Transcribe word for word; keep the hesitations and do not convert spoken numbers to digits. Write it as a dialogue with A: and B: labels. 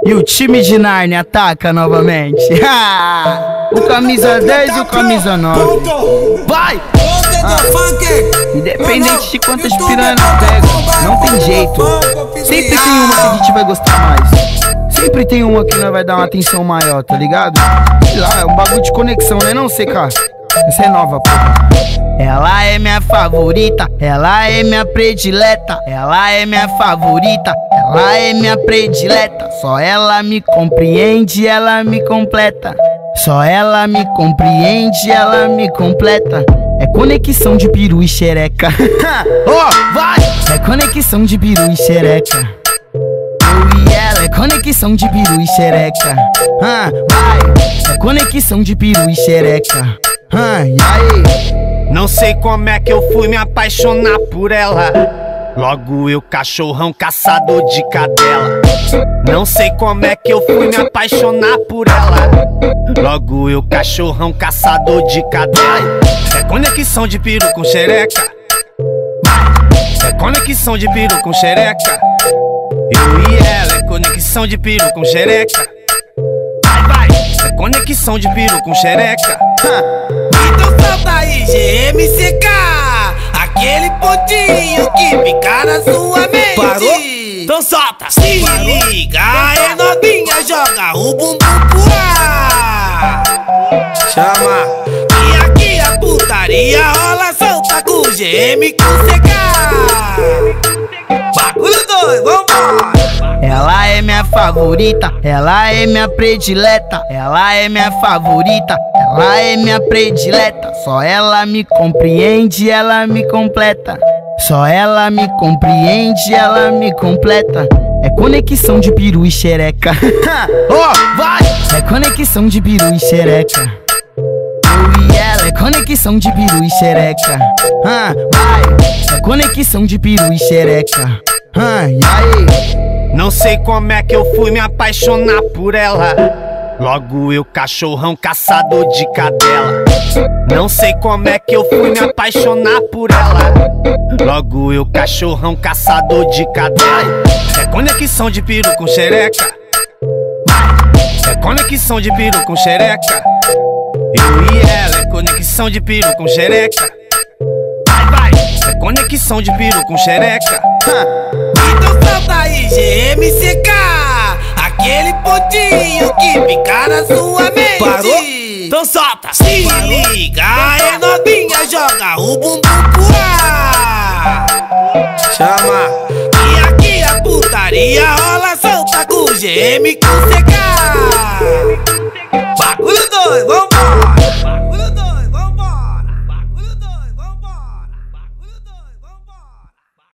A: E o time de Narnia ataca novamente. O camisa dez e o camisa nove. Vai! Ah. Independente de quantas piranhas pega, não tem jeito. Sempre tem uma que a gente vai gostar mais. Sempre tem uma que nós vai dar uma atenção maior, tá ligado? Sei lá, é um bagulho de conexão, né não, C K? Essa é nova, pô. Ela é minha favorita, ela é minha predileta. Ela é minha favorita, ela é minha predileta. Só ela me compreende, ela me completa. Só ela me compreende, ela me completa. É conexão de peru e xereca. Oh, vai! É conexão de peru e xereca. Eu e ela é conexão de peru e xereca. Ah, vai! É conexão de peru e xereca. Ah, e aí?
B: Não sei como é que eu fui me apaixonar por ela. Logo eu, cachorrão caçador de cadela. Não sei como é que eu fui me apaixonar por ela. Logo eu, cachorrão caçador de cadela. É conexão de peru com xereca. É conexão de peru com xereca. Eu e ela é conexão de peru com xereca. Vai, vai, é conexão de peru com xereca.
C: Então solta aí, G M C K, aquele pontinho que fica na sua mente.
B: Parou? Então solta.
C: Se liga, é novinha, joga o bumbum pro ar.
B: Chama.
C: E aqui a putaria rola solta com G M com C K. Bagulho doido, vambora.
A: Ela é minha favorita, ela é minha predileta. Ela é minha favorita, ela é minha predileta. Só ela me compreende, ela me completa. Só ela me compreende, ela me completa. É conexão de peru e xereca. Oh, vai! É conexão de peru e xereca. Eu e ela é conexão de peru e xereca. Ah, vai! É conexão de peru e xereca. Ah, e aí?
B: Não sei como é que eu fui me apaixonar por ela. Logo eu, cachorrão caçador de cadela. Não sei como é que eu fui me apaixonar por ela. Logo eu, cachorrão caçador de cadela. É conexão de peru com xereca. É conexão de peru com xereca. Eu e ela é conexão de peru com xereca. Vai, vai, é conexão de peru com xereca.
C: Então solta aí, G M C K, aquele pontinho que fica na sua mente.
B: Parou? Então solta.
C: Se liga, é novinha, joga o bumbum pro ar.
B: Chama.
C: E aqui a putaria rola solta com G M com C K.